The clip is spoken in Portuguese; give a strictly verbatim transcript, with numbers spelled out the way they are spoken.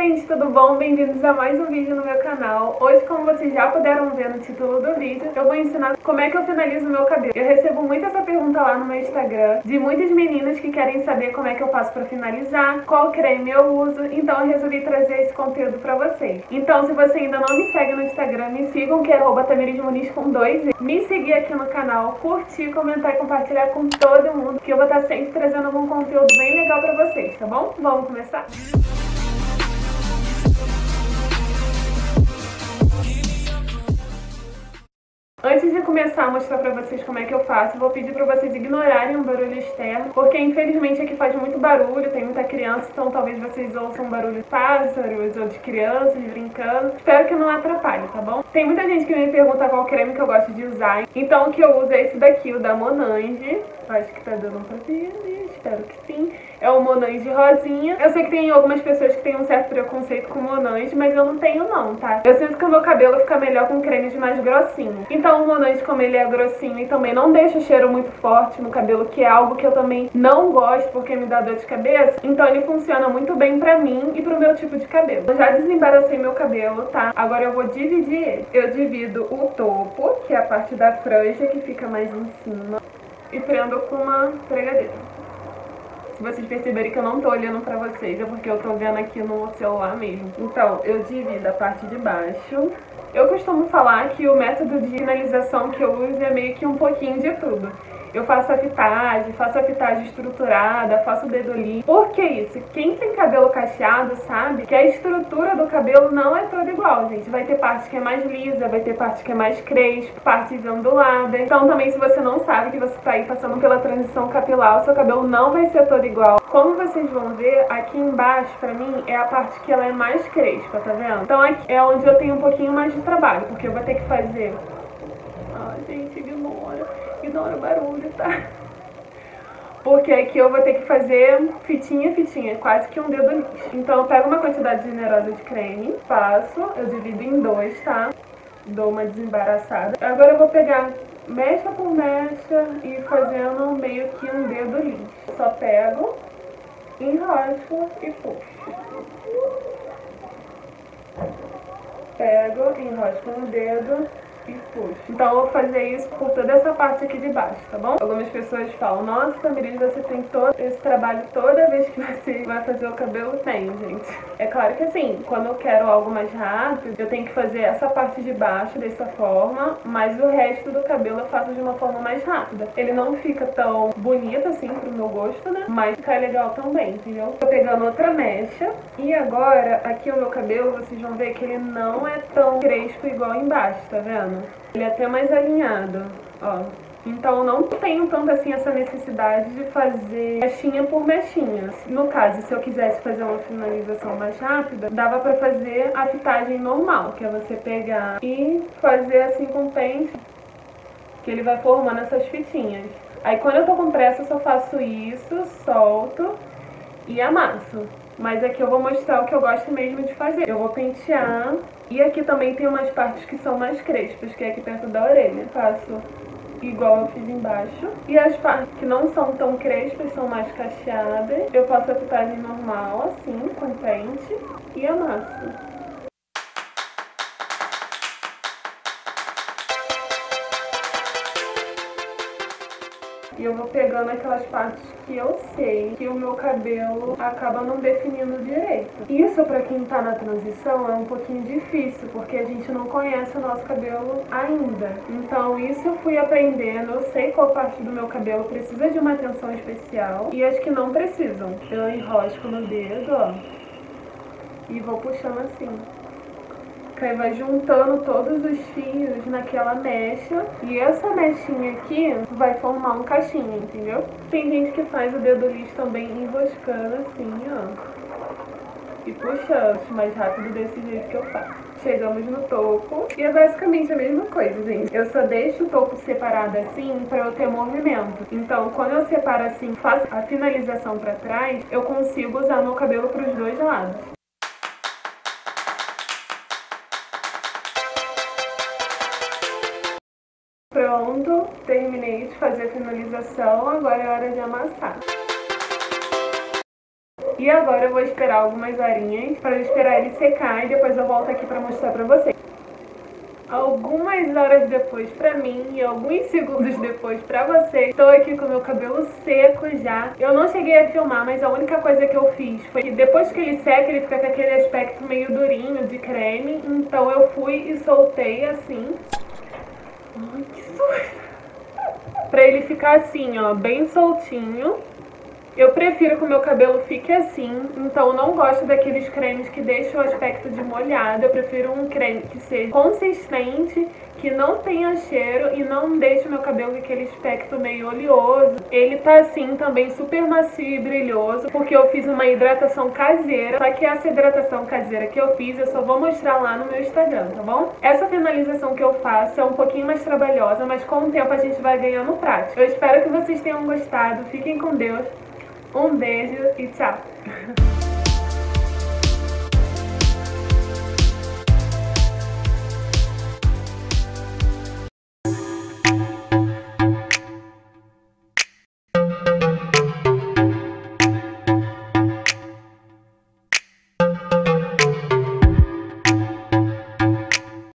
gente, tudo bom? Bem-vindos a mais um vídeo no meu canal. Hoje, como vocês já puderam ver no título do vídeo, eu vou ensinar como é que eu finalizo o meu cabelo. Eu recebo muito essa pergunta lá no meu Instagram, de muitas meninas que querem saber como é que eu faço pra finalizar, qual creme eu uso, então eu resolvi trazer esse conteúdo pra vocês. Então, se você ainda não me segue no Instagram, me sigam, que é arroba tamirismuniz com dois e. Me seguir aqui no canal, curtir, comentar e compartilhar com todo mundo, que eu vou estar sempre trazendo algum conteúdo bem legal pra vocês, tá bom? Vamos começar? Antes de começar a mostrar pra vocês como é que eu faço, eu vou pedir pra vocês ignorarem o barulho externo, porque infelizmente aqui faz muito barulho, tem muita criança, então talvez vocês ouçam barulho de pássaros ou de crianças brincando. Espero que não atrapalhe, tá bom? Tem muita gente que me pergunta qual creme que eu gosto de usar, então o que eu uso é esse daqui, o da Monange. Acho que tá dando pra ver, né? Espero que sim. É o Monange rosinha. Eu sei que tem algumas pessoas que têm um certo preconceito com Monange, mas eu não tenho não, tá? Eu sinto que o meu cabelo fica melhor com cremes mais grossinhos. Então o Monange, como ele é grossinho e também não deixa o cheiro muito forte no cabelo, que é algo que eu também não gosto porque me dá dor de cabeça, então ele funciona muito bem pra mim e pro meu tipo de cabelo. Eu já desembaracei meu cabelo, tá? Agora eu vou dividir ele. Eu divido o topo, que é a parte da franja que fica mais em cima, e prendo com uma pregadeira. Se vocês perceberem que eu não tô olhando pra vocês, é porque eu tô vendo aqui no celular mesmo. Então, eu divido a parte de baixo. Eu costumo falar que o método de finalização que eu uso é meio que um pouquinho de tudo. Eu faço a fitagem, faço a fitagem estruturada, faço o dedo liso. Por que isso? Quem tem cabelo cacheado sabe que a estrutura do cabelo não é toda igual, gente. Vai ter parte que é mais lisa, vai ter parte que é mais crespa, partes onduladas. Então também, se você não sabe que você tá aí passando pela transição capilar, o seu cabelo não vai ser todo igual. Como vocês vão ver, aqui embaixo, pra mim, é a parte que ela é mais crespa, tá vendo? Então aqui é onde eu tenho um pouquinho mais de trabalho, porque eu vou ter que fazer... Ai, gente, ignora. Ignora o barulho, tá? Porque aqui eu vou ter que fazer fitinha, fitinha, quase que um dedo liso. Então eu pego uma quantidade generosa de creme, passo, eu divido em dois, tá? Dou uma desembaraçada. Agora eu vou pegar mecha por mecha e fazendo meio que um dedo liso. Só pego, enrosco e puxo. Pego, enrosco no dedo e puxo. Então eu vou fazer isso por toda essa parte aqui de baixo, tá bom? Algumas pessoas falam, nossa, Tamiris, você tem todo esse trabalho toda vez que você vai fazer o cabelo? Tenho, gente. É claro que assim, quando eu quero algo mais rápido, eu tenho que fazer essa parte de baixo dessa forma, mas o resto do cabelo eu faço de uma forma mais rápida. Ele não fica tão bonito assim pro meu gosto, né? Mas fica legal também, entendeu? Tô pegando outra mecha e agora aqui o meu cabelo, vocês vão ver que ele não é tão crespo igual embaixo, tá vendo? Ele é até mais alinhado, ó. Então eu não tenho tanto assim essa necessidade de fazer mechinha por mechinha. No caso, se eu quisesse fazer uma finalização mais rápida, dava pra fazer a fitagem normal, que é você pegar e fazer assim com o pente, que ele vai formando essas fitinhas. Aí quando eu tô com pressa, eu só faço isso, solto e amasso. Mas aqui eu vou mostrar o que eu gosto mesmo de fazer. Eu vou pentear. E aqui também tem umas partes que são mais crespas, que é aqui perto da orelha. Faço igual eu fiz embaixo. E as partes que não são tão crespas, são mais cacheadas, eu faço a fitagem normal, assim, com pente, e amasso. E eu vou pegando aquelas partes que eu sei que o meu cabelo acaba não definindo direito. Isso, pra quem tá na transição, é um pouquinho difícil, porque a gente não conhece o nosso cabelo ainda. Então isso eu fui aprendendo, eu sei qual parte do meu cabelo precisa de uma atenção especial e as que não precisam. Eu enrosco no dedo, ó, e vou puxando assim. Aí vai juntando todos os fios naquela mecha. E essa mechinha aqui vai formar um cachinho, entendeu? Tem gente que faz o dedo liso também enroscando assim, ó. E puxando mais rápido desse jeito que eu faço. Chegamos no topo. E é basicamente a mesma coisa, gente. Eu só deixo o topo separado assim pra eu ter movimento. Então, quando eu separo assim, faço a finalização pra trás, eu consigo usar meu cabelo pros dois lados. Pronto, terminei de fazer a finalização, agora é hora de amassar. E agora eu vou esperar algumas horinhas para eu esperar ele secar e depois eu volto aqui para mostrar pra vocês. Algumas horas depois pra mim e alguns segundos depois pra vocês, estou aqui com meu cabelo seco já. Eu não cheguei a filmar, mas a única coisa que eu fiz foi que depois que ele seca, ele fica com aquele aspecto meio durinho de creme. Então eu fui e soltei assim. Ai, que susto! Pra ele ficar assim, ó, bem soltinho. Eu prefiro que o meu cabelo fique assim, então eu não gosto daqueles cremes que deixam o aspecto de molhado. Eu prefiro um creme que seja consistente, que não tenha cheiro e não deixe o meu cabelo com aquele aspecto meio oleoso. Ele tá assim também super macio e brilhoso, porque eu fiz uma hidratação caseira. Só que essa hidratação caseira que eu fiz, eu só vou mostrar lá no meu Instagram, tá bom? Essa finalização que eu faço é um pouquinho mais trabalhosa, mas com o tempo a gente vai ganhando prática. Eu espero que vocês tenham gostado. Fiquem com Deus. Um beijo e tchau!